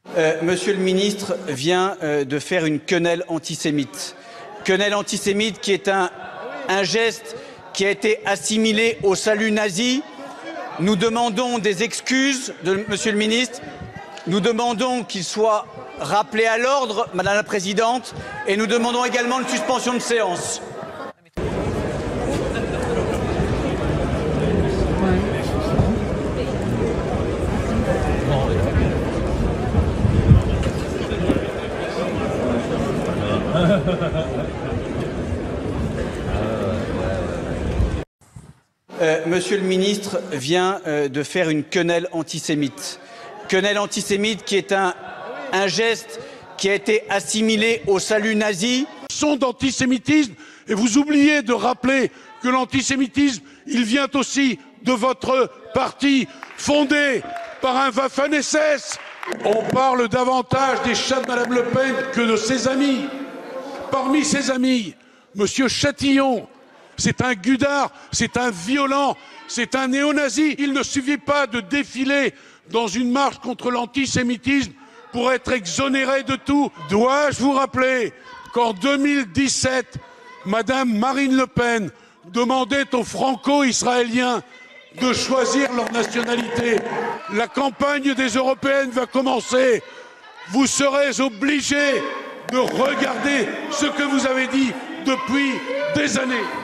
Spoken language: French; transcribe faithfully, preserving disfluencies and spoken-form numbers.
Euh, Monsieur le ministre vient euh, de faire une quenelle antisémite. Quenelle antisémite qui est un, un geste qui a été assimilé au salut nazi. Nous demandons des excuses de Monsieur le ministre. Nous demandons qu'il soit rappelé à l'ordre, Madame la Présidente, et nous demandons également une suspension de séance. Euh, Monsieur le ministre vient euh, de faire une quenelle antisémite. Quenelle antisémite qui est un, un geste qui a été assimilé au salut nazi. Son d'antisémitisme, et vous oubliez de rappeler que l'antisémitisme, il vient aussi de votre parti fondé par un Waffen-S S. On parle davantage des chats de Madame Le Pen que de ses amis. Parmi ses amis, Monsieur Chatillon, c'est un gudard, c'est un violent, c'est un néo-nazi. Il ne suffit pas de défiler dans une marche contre l'antisémitisme pour être exonéré de tout. Dois-je vous rappeler qu'en deux mille dix-sept, Madame Marine Le Pen demandait aux franco-israéliens de choisir leur nationalité. La campagne des européennes va commencer. Vous serez obligés de regarder ce que vous avez dit depuis des années.